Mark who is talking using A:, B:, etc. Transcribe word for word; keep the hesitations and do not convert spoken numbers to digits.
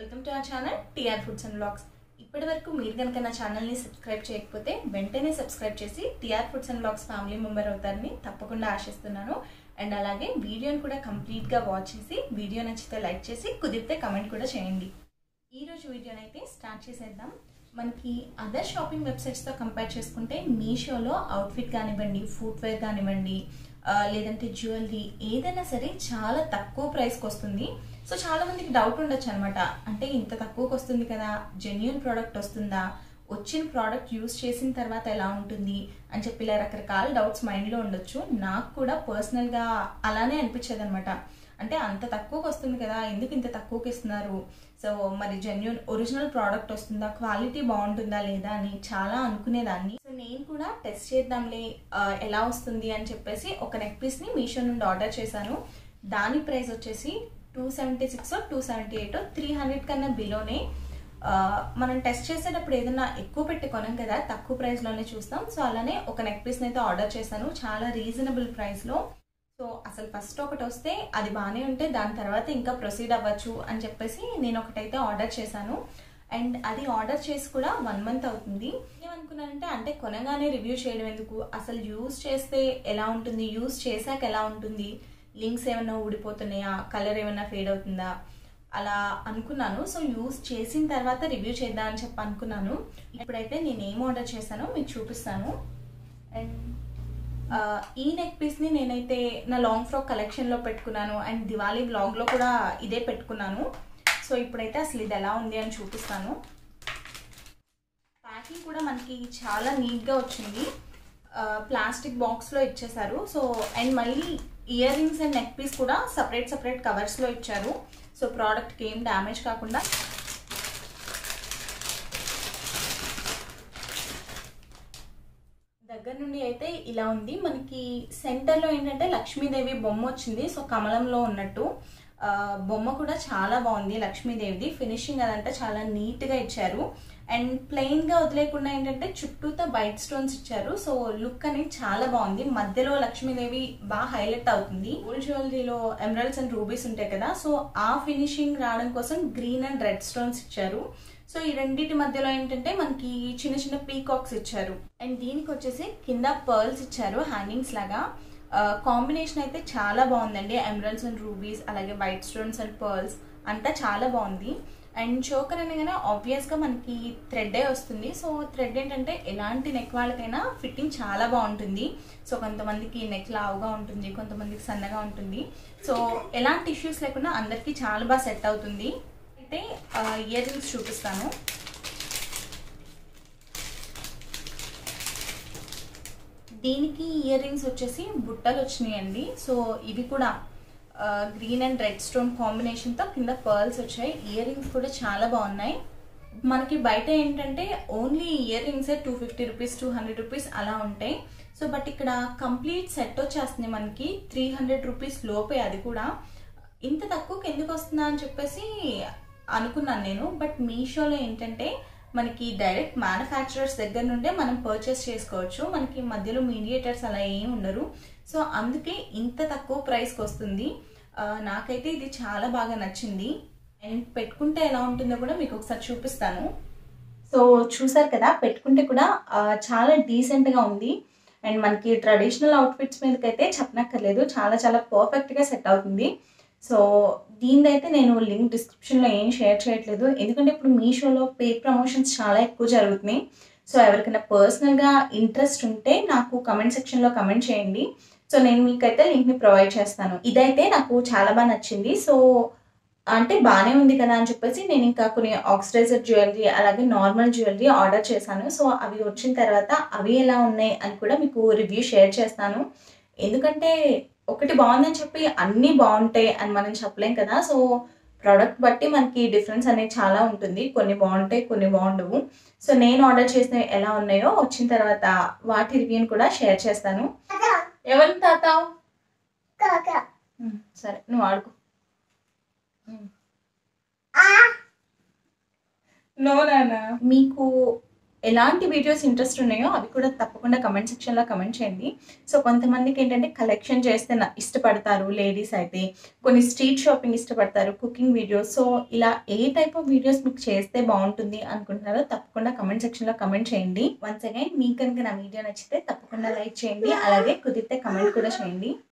A: Welcome to our channel TR foods and vlogs. ఇప్పటి వరకు మీరు కనుక నా ఛానల్ని సబ్స్క్రైబ్ చేయకపోతే వెంటనే సబ్స్క్రైబ్ చేసి TR foods and vlogs family member అవుతారని తప్పకుండా ఆశిస్తున్నాను. అండ్ అలాగే వీడియోని కూడా కంప్లీట్గా వాచ్ చేసి వీడియో నచ్చితే లైక్ చేసి కుదిరితే కమెంట్ కూడా చేయండి. ఈరోజు వీడియోని అయితే స్టార్ట్ చేసేద్దాం. మనకి అదర్ షాపింగ్ వెబ్సైట్స్తో కంపేర్ చేసుకుంటే మీషోలో అవుట్ఫిట్ కానివ్వండి, ఫుట్వేర్ కానివ్వండి, లేదంటే జ్యువెలరీ ఏదైనా సరే చాలా తక్కువ ప్రైస్కి వస్తుంది. సో చాలా మందికి డౌట్ ఉండొచ్చు అనమాట, అంటే ఇంత తక్కువకి వస్తుంది కదా, జెన్యూన్ ప్రోడక్ట్ వస్తుందా, వచ్చిన ప్రోడక్ట్ యూస్ చేసిన తర్వాత ఎలా ఉంటుంది అని చెప్పి ఇలా రకరకాల డౌట్స్ మైండ్లో ఉండొచ్చు. నాకు కూడా పర్సనల్గా అలానే అనిపించేది అనమాట. అంటే అంత తక్కువకి వస్తుంది కదా, ఎందుకు ఇంత తక్కువకి ఇస్తున్నారు, సో మరి జెన్యూన్ ఒరిజినల్ ప్రోడక్ట్ వస్తుందా, క్వాలిటీ బాగుంటుందా లేదా అని చాలా అనుకునేదాన్ని. సో నేను కూడా టెస్ట్ చేద్దాంలే ఎలా వస్తుంది అని చెప్పేసి ఒక నెక్ పీస్ని మీషో నుండి ఆర్డర్ చేశాను. దాని ప్రైస్ వచ్చేసి two seventy six two seventy eight three hundred కన్నా బిలోనే. మనం టెస్ట్ చేసేటప్పుడు ఏదైనా ఎక్కువ పెట్టి కొనం కదా, తక్కువ ప్రైస్లోనే చూస్తాం. సో అలానే ఒక నెక్ పీస్ని అయితే ఆర్డర్ చేశాను చాలా రీజనబుల్ ప్రైస్లో. సో అసలు ఫస్ట్ ఒకటి వస్తే అది బాగానే ఉంటే దాని తర్వాత ఇంకా ప్రొసీడ్ అవ్వచ్చు అని చెప్పేసి నేను ఒకటైతే ఆర్డర్ చేశాను. అండ్ అది ఆర్డర్ చేసి కూడా వన్ మంత్ అవుతుంది. ఏమనుకున్నానంటే, అంటే కొనగానే రివ్యూ చేయడం ఎందుకు, అసలు యూజ్ చేస్తే ఎలా ఉంటుంది, యూజ్ చేశాక ఎలా ఉంటుంది, లింక్స్ ఏమైనా ఊడిపోతున్నాయా, కలర్ ఏమైనా ఫేడ్ అవుతుందా అలా అనుకున్నాను. సో యూజ్ చేసిన తర్వాత రివ్యూ చేద్దామని చెప్పి అనుకున్నాను. ఇప్పుడైతే నేను ఏం ఆర్డర్ చేశానో మీకు చూపిస్తాను. అండ్ ఈ నెక్ పీస్ని నేనైతే నా లాంగ్ ఫ్రాక్ కలెక్షన్లో పెట్టుకున్నాను అండ్ దివాళీ బ్లాగ్లో కూడా ఇదే పెట్టుకున్నాను. సో ఇప్పుడైతే అసలు ఇది ఎలా ఉంది అని చూపిస్తాను. ప్యాకింగ్ కూడా మనకి చాలా నీట్గా వచ్చింది, ప్లాస్టిక్ బాక్స్లో ఇచ్చేసారు. సో అండ్ మళ్ళీ ear rings and neck piece కూడా సపరేట్ సపరేట్ కవర్స్లో ఇచ్చారు. సో ప్రోడక్ట్కి ఏం డ్యామేజ్ కాకుండా. దగ్గర నుండి అయితే ఇలా ఉంది. మనకి సెంటర్లో ఏంటంటే లక్ష్మీదేవి బొమ్మ వచ్చింది, సో కమలంలో ఉన్నట్టు. బొమ్మ కూడా చాలా బాగుంది లక్ష్మీదేవిది. ఫినిషింగ్ అదంతా చాలా నీట్గా ఇచ్చారు. అండ్ ప్లెయిన్గా వదిలేకుండా ఏంటంటే చుట్టూతో వైట్ స్టోన్స్ ఇచ్చారు. సో లుక్ అనేది చాలా బాగుంది. మధ్యలో లక్ష్మీదేవి బాగా హైలైట్ అవుతుంది. గోల్డ్ జ్యువెలరీలో ఎమరాల్డ్స్ అండ్ రూబీస్ ఉంటాయి కదా, సో ఆ ఫినిషింగ్ రావడం కోసం గ్రీన్ అండ్ రెడ్ స్టోన్స్ ఇచ్చారు. సో ఈ రెండింటి మధ్యలో ఏంటంటే మనకి చిన్న చిన్న పీకాక్స్ ఇచ్చారు. అండ్ దీనికి వచ్చేసి కింద పర్ల్స్ ఇచ్చారు హ్యాంగింగ్స్ లాగా. కాంబినేషన్ అయితే చాలా బాగుందండి. ఎమరాల్డ్స్ అండ్ రూబీస్ అలాగే వైట్ స్టోన్స్ అండ్ పర్ల్స్ అంతా చాలా బాగుంది. అండ్ చోకర్ అనగానే ఆబ్వియస్గా మనకి థ్రెడ్డే వస్తుంది. సో థ్రెడ్ ఏంటంటే ఎలాంటి నెక్ వాళ్ళకైనా ఫిట్టింగ్ చాలా బాగుంటుంది. సో కొంతమందికి నెక్ లావుగా ఉంటుంది, కొంతమందికి సన్నగా ఉంటుంది. సో ఎలాంటి ఇష్యూస్ లేకుండా అందరికీ చాలా బాగా సెట్ అవుతుంది. అయితే ఇయర్ రింగ్స్ చూపిస్తాను. దీనికి ఇయర్ రింగ్స్ వచ్చేసి బుట్టలు వచ్చినాయండి. సో ఇవి కూడా గ్రీన్ అండ్ రెడ్ స్టోన్ కాంబినేషన్తో కింద పర్ల్స్ వచ్చాయి. ఇయర్ రింగ్స్ కూడా చాలా బాగున్నాయి. మనకి బయట ఏంటంటే ఓన్లీ ఇయర్ రింగ్సే two fifty rupees two hundred rupees అలా ఉంటాయి. సో బట్ ఇక్కడ కంప్లీట్ సెట్ వచ్చేస్తుంది మనకి త్రీ హండ్రెడ్ రూపీస్ లోపే. అది కూడా ఇంత తక్కువకి ఎందుకు వస్తుందా అని చెప్పేసి అనుకున్నాను నేను. బట్ మీషోలో ఏంటంటే మనకి డైరెక్ట్ మ్యానుఫ్యాక్చరర్స్ దగ్గర నుండే మనం పర్చేస్ చేసుకోవచ్చు. మనకి మధ్యలో మీడియేటర్స్ అలా ఏమి ఉండరు. సో అందుకే ఇంత తక్కువ ప్రైస్కి వస్తుంది. నాకైతే ఇది చాలా బాగా నచ్చింది. అండ్ పెట్టుకుంటే ఎలా ఉంటుందో కూడా మీకు ఒకసారి చూపిస్తాను. సో చూసారు కదా, పెట్టుకుంటే కూడా చాలా డీసెంట్గా ఉంది. అండ్ మనకి ట్రెడిషనల్ అవుట్ఫిట్స్ మీదకైతే చెప్పనక్కర్లేదు, చాలా చాలా పర్ఫెక్ట్గా సెట్ అవుతుంది. సో దీనిదైతే నేను లింక్ డిస్క్రిప్షన్లో ఏం షేర్ చేయట్లేదు, ఎందుకంటే ఇప్పుడు మీషోలో పెయిడ్ ప్రమోషన్స్ చాలా ఎక్కువ జరుగుతున్నాయి. సో ఎవరికైనా పర్సనల్గా ఇంట్రెస్ట్ ఉంటే నాకు కమెంట్ సెక్షన్లో కమెంట్ చేయండి. సో నేను మీకైతే లింక్ని ప్రొవైడ్ చేస్తాను. ఇదైతే నాకు చాలా బాగా నచ్చింది. సో అంటే బాగానే ఉంది కదా అని చెప్పేసి నేను ఇంకా కొన్ని ఆక్సిడైజర్ జ్యువెలరీ అలాగే నార్మల్ జ్యువెలరీ ఆర్డర్ చేశాను. సో అవి వచ్చిన తర్వాత అవి ఎలా ఉన్నాయి అని కూడా మీకు రివ్యూ షేర్ చేస్తాను. ఎందుకంటే ఒకటి బాగుందని చెప్పి అన్నీ బాగుంటాయి అని మనం చెప్పలేం కదా. సో ప్రోడక్ట్ బట్టి మనకి డిఫరెన్స్ అనేది చాలా ఉంటుంది. కొన్ని బాగుంటాయి, కొన్ని బాగుండవు. సో నేను ఆర్డర్ చేసినవి ఎలా ఉన్నాయో వచ్చిన తర్వాత వాటి రివ్యూని కూడా షేర్ చేస్తాను. ఎవరిని తాతావు? సరే నువ్వు ఆడుకో. నో నాన్న. మీకు ఎలాంటి వీడియోస్ ఇంట్రెస్ట్ ఉన్నాయో అవి కూడా తప్పకుండా కమెంట్ సెక్షన్లో కమెంట్ చేయండి. సో కొంతమందికి ఏంటంటే కలెక్షన్ చేస్తే న- ఇష్టపడతారు లేడీస్ అయితే, కొన్ని స్ట్రీట్ షాపింగ్ ఇష్టపడతారు, కుకింగ్ వీడియోస్. సో ఇలా ఏ టైప్ ఆఫ్ వీడియోస్ మీకు చేస్తే బాగుంటుంది అనుకుంటున్నారో తప్పకుండా కమెంట్ సెక్షన్లో కమెంట్ చేయండి. వన్స్ అగైన్ మీకు కనుక నా వీడియో నచ్చితే తప్పకుండా లైక్ చేయండి, అలాగే కుదిరితే కమెంట్ కూడా చేయండి.